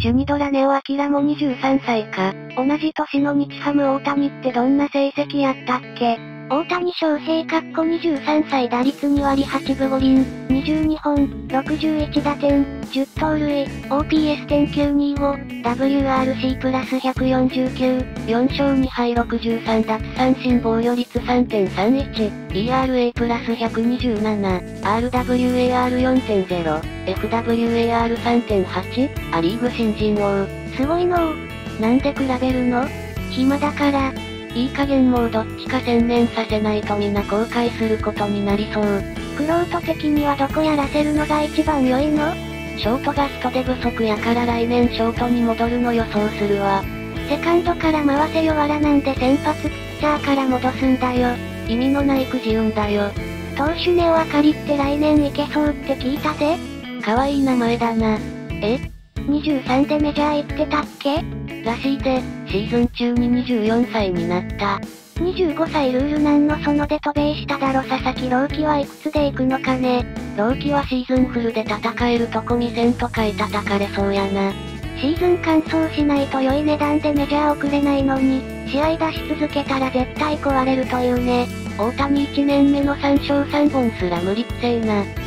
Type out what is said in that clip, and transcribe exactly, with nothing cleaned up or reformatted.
シュニドラネオアキラもにじゅうさんさいか。同じ年の日ハム大谷ってどんな成績やったっけ？大谷翔平かっこにじゅうさんさい打率に割はちぶごりん、にじゅうにほん、ろくじゅういちだてん、じゅう盗塁、オーピーエスてんきゅうにご、ダブリューアールシー プラスひゃくよんじゅうきゅう、よんしょうにはいろくじゅうさん奪三振防御率 さんてんさんいち、イーアールエー プラスひゃくにじゅうなな、アールダブリューエーアールよんてんゼロ、エフダブリューエーアールさんてんはち、アリーグ新人王。すごいのー。なんで比べるの？暇だから。いい加減もうどっちか専念させないとみんな後悔することになりそう。クロート的にはどこやらせるのが一番良いの？ショートが人手不足やから来年ショートに戻るの予想するわ。セカンドから回せよわらなんで先発ピッチャーから戻すんだよ。意味のないくじ運だよ。投手ネオあかりって来年いけそうって聞いたぜ。かわいい名前だな。え？にじゅうさんでメジャー行ってたっけ？らしいで、シーズン中ににじゅうよんさいになった。にじゅうごさいルールなんのそので渡米しただろ。佐々木朗希はいくつで行くのかね。朗希はシーズンフルで戦えるとこ見せんとかい叩かれそうやな。シーズン完走しないと良い値段でメジャー送れないのに、試合出し続けたら絶対壊れるというね。大谷いちねんめのさんしょうさんぼんすら無理くせえな。